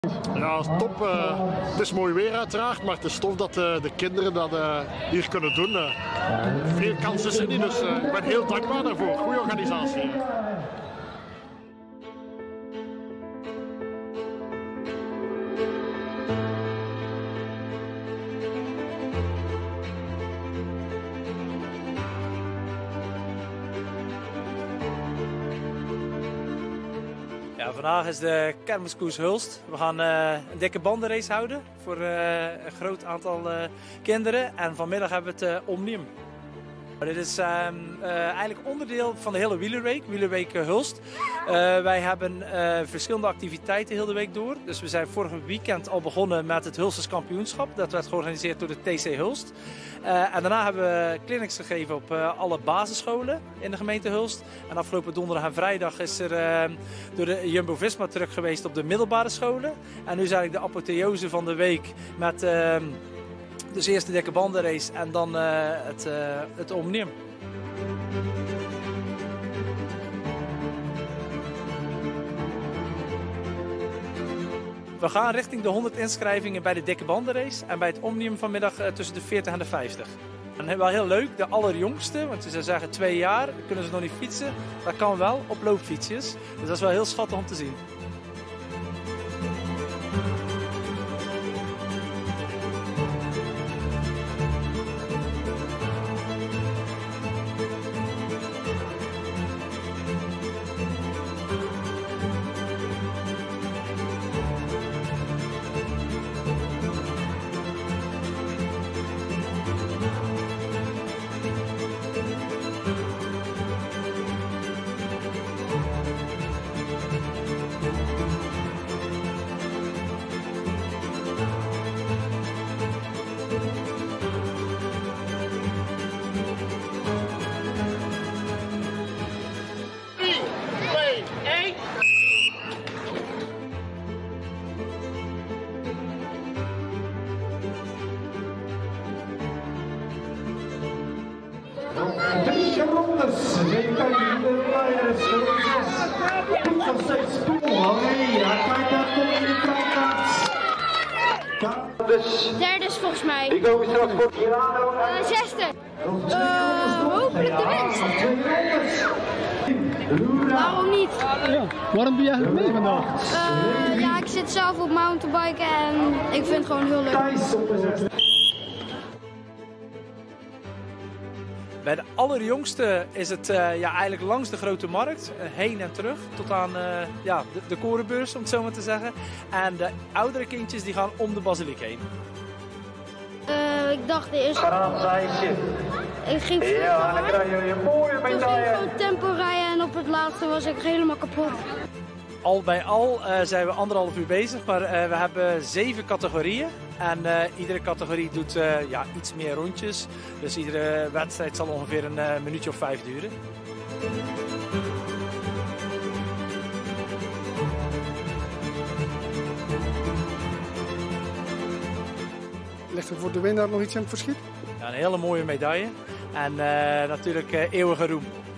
Ja, top. Het is mooi weer uiteraard, maar het is tof dat de kinderen dat hier kunnen doen. Veel kans is er niet, dus ik ben heel dankbaar daarvoor. Goeie organisatie. Ja, vandaag is de kermiskoers Hulst. We gaan een dikke bandenrace houden voor een groot aantal kinderen. En vanmiddag hebben we het Omnium. Dit is eigenlijk onderdeel van de hele wielerweek Hulst. Wij hebben verschillende activiteiten heel de week door. Dus we zijn vorig weekend al begonnen met het Hulsters kampioenschap. Dat werd georganiseerd door de TC Hulst. En daarna hebben we clinics gegeven op alle basisscholen in de gemeente Hulst. En afgelopen donderdag en vrijdag is er door de Jumbo-Visma truck geweest op de middelbare scholen. En nu is eigenlijk de apotheose van de week met dus eerst de dikke bandenrace en dan het Omnium. We gaan richting de 100 inschrijvingen bij de dikke bandenrace en bij het Omnium vanmiddag tussen de 40 en de 50. En wel heel leuk, de allerjongste, want ze zeggen 2 jaar, kunnen ze nog niet fietsen. Dat kan wel op loopfietsjes, dus dat is wel heel schattig om te zien. Derde is volgens mij. Ik hoop straks voor zesde. Hopelijk de winst. Waarom niet? Ja, waarom doe je eigenlijk mee vandaag? Ja, ik zit zelf op mountainbiken en ik vind het gewoon heel leuk. Bij de allerjongste is het eigenlijk langs de grote markt, heen en terug, tot aan de korenbeurs, om het zo maar te zeggen. En de oudere kindjes die gaan om de basiliek heen. Ik dacht de eerste... Ik ging ja, dan krijg je een mooie medaille. Ik ging gewoon tempo rijden en op het laatste was ik helemaal kapot. Al bij al zijn we 1,5 uur bezig, maar we hebben 7 categorieën. En iedere categorie doet iets meer rondjes. Dus iedere wedstrijd zal ongeveer een minuutje of 5 duren. Ligt er voor de winnaar nog iets aan het verschiet? Ja, een hele mooie medaille. En natuurlijk eeuwige roem.